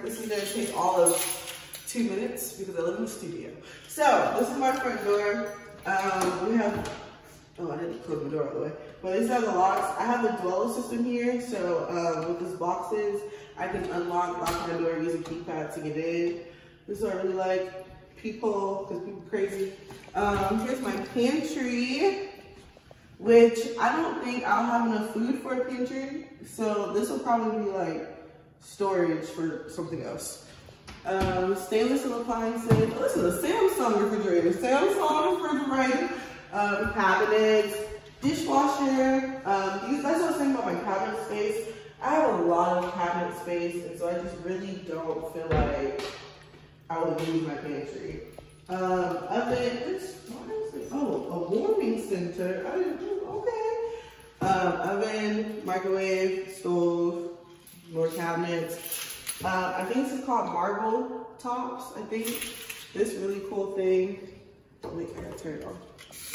This is gonna take all of 2 minutes because I live in the studio. So this is my front door. We have, oh, I didn't close the door all the way. But this has the locks. I have a dweller system here. So with this boxes, I can unlock, lock my door using keypad to get in. This is what I really like. People, because people are crazy. Here's my pantry, which I don't think I'll have enough food for a pantry. So this will probably be like storage for something else. Stainless steel appliances. Oh, this is a Samsung refrigerator. Samsung refrigerator. Cabinets, dishwasher. That's what I was saying about my cabinet space. I have a lot of cabinet space, and so I just really don't feel like I would use my pantry. Oven, oh, a warming center. I didn't know, okay. Oven, microwave, stove, more cabinets. I think this is called marble tops, I think. This really cool thing. Wait, I gotta turn it on.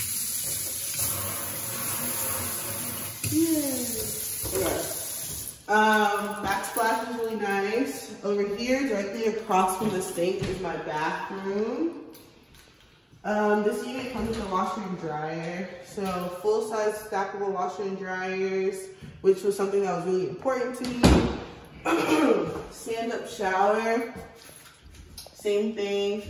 Yeah. Okay. Backsplash is really nice. Over here, directly across from the sink is my bathroom. This unit comes with a washer and dryer. So full-size stackable washer and dryers, which was something that was really important to me. Stand-up shower, same thing.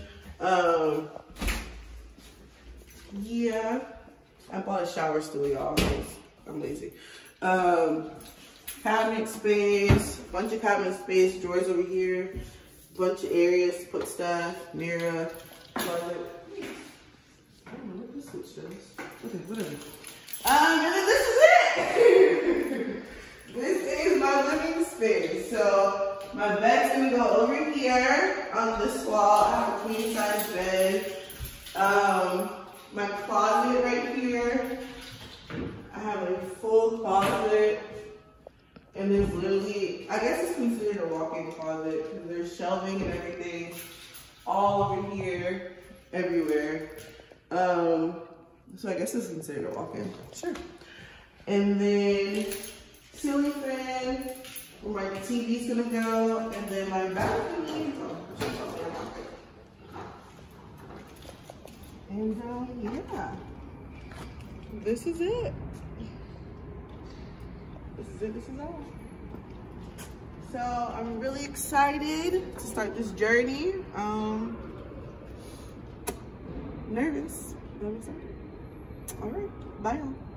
Yeah, I bought a shower stool, y'all. I'm lazy. Cabinet space, bunch of cabinet space, drawers over here, bunch of areas to put stuff, mirror, toilet. I don't know what this switch does. Okay, whatever. And then this is it! This is my living space. So my bed's gonna go over here on this wall. I have a queen size bed. My closet right here. I have a full closet. And there's literally, I guess it's considered a walk-in closet because there's shelving and everything all over here, everywhere. So I guess this is considered a walk-in, sure. And then ceiling fan, where my TV's gonna go, and then my balcony. And yeah, this is it. This is all. So I'm really excited to start this journey. Nervous. All right, bye.